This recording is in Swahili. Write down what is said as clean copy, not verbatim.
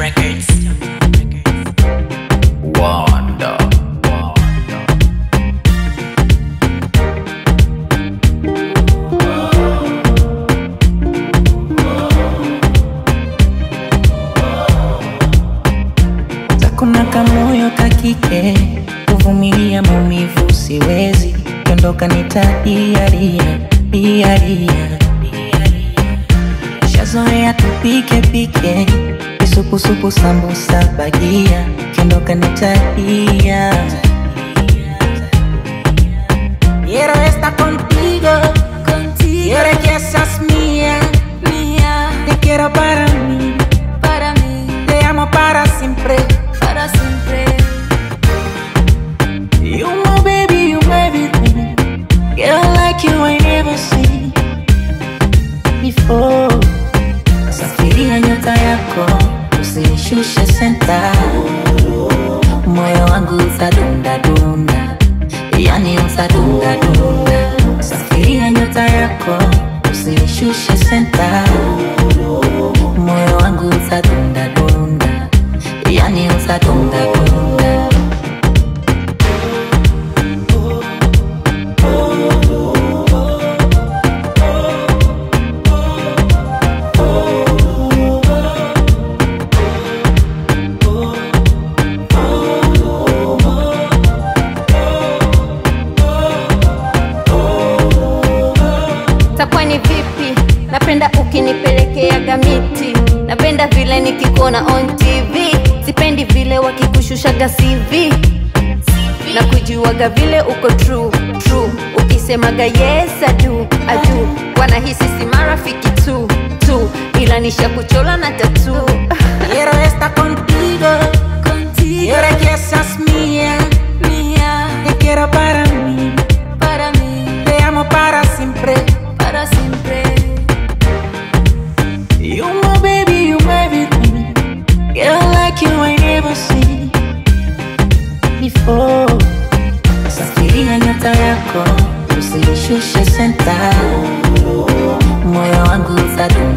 Wanda. Kuna kamoyo kakike, kuvumilia maumivu siwezi, kiondoka nitahiaria, shazoea tupike pike, isupu sambusa bagia, kiondoka nitahia. Quiero estar contigo, quiero que seas mía, te quiero para mí, te amo para siempre. You my baby, you my everything. Girl like you I never seen before. Safiria nyota yako, usinishushe senta. Moyo wangu utadunda dunda, yani utadunda dunda. Safiria nyota yako, usinishushe senta. Moyo wangu utadunda dunda, yani utadunda dunda. Takwani vipi, napenda ukinipelekea gamiti. Napenda vile nikikuona on TV, sipendi vile wakikushushaga CV. Na kujuaga vile uko true. Ukisemaga yes I do, wanahisi si marafiki tu, ila nisha kuchola na tattoo. Quiero estar contigo, quiero que seas mía, te quiero para mí, te amo para siempre. You my baby, you my everything. Girl like you I never seen before. Safiria nyota yako, usinishushe senta. Moyo wangu utadunda